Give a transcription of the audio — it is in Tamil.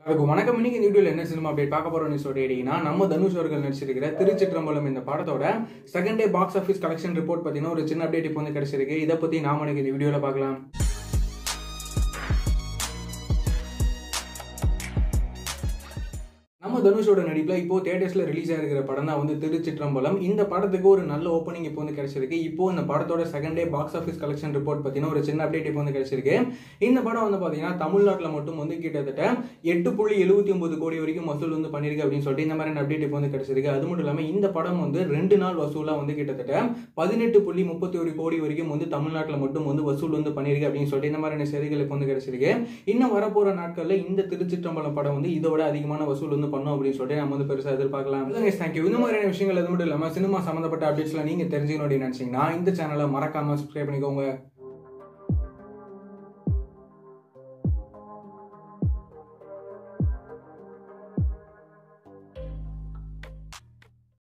வணக்கம். இன்னைக்கு இந்த வீடியோல என்ன சினிமா அப்டேட் பார்க்க போறோம்னு சொல்லிட்டீங்கன்னா, நம்ம தனுஷ் அவர்கள் நடிச்சிருக்கிற திருச்சிற்றம்பலம் இந்த படத்தோட second day box office collection report பத்தின ஒரு சின்ன அப்டேட் இப்போ வந்து கிடைச்சிருக்கு. இதை பத்தி நாம இன்னைக்கு இந்த வீடியோல பார்க்கலாம். நம்ம தனுஷோட நடிப்பில் இப்போ தியேட்டர்ஸ்ல ரிலீஸ் ஆகிருக்கிற படம் தான் வந்து திருச்சிற்றம்பலம். இந்த படத்துக்கு ஒரு நல்ல ஓப்பனிங் இப்போ வந்து கிடைச்சிருக்கு. இப்போ இந்த படத்தோட second day box office collection report பத்தின ஒரு சின்ன அப்டேட் இப்போ வந்து கிடைச்சிருக்கு. இந்த படம் வந்து பாத்தீங்கன்னா தமிழ்நாட்டில் மட்டும் வந்து கிட்டத்தட்ட 8.79 கோடி வரைக்கும் வசூல் வந்து பண்ணிருக்கு அப்படின்னு சொல்லிட்டு இந்த மாதிரி அப்டேட் இப்போ வந்து கிடைச்சிருக்கு. அது மட்டும் இல்லாமல் இந்த படம் வந்து 2 நாள் வசூலா வந்து கிட்டத்தட்ட 18.31 கோடி வரைக்கும் வந்து தமிழ்நாட்டில் மட்டும் வந்து வசூல் வந்து பண்ணிருக்கு அப்படின்னு சொல்லிட்டு இந்த மாதிரியான செய்திகள் இப்போ வந்து கிடைச்சிருக்கு. இன்னும் வரப்போற நாட்கள்ல இந்த திருச்சிற்றம்பலம் படம் வந்து இதோட அதிகமான வசூல் வந்து அப்படின்னு சொல்லிட்டு நம்ம வந்து பெருசா எதிர்பார்க்கலாம். தேங்க்யூ. இந்த மாதிரியான விஷயங்கள் அது மட்டும் இல்லாம சினிமா சம்பந்தப்பட்ட அப்டேட்ஸ்லாம் நீங்க தெரிஞ்சுக்கணும் அப்படின்னு நினைச்சீங்கன்னா இந்த சேனலை மறக்காம சப்ஸ்கிரைப் பண்ணிக்கோங்க.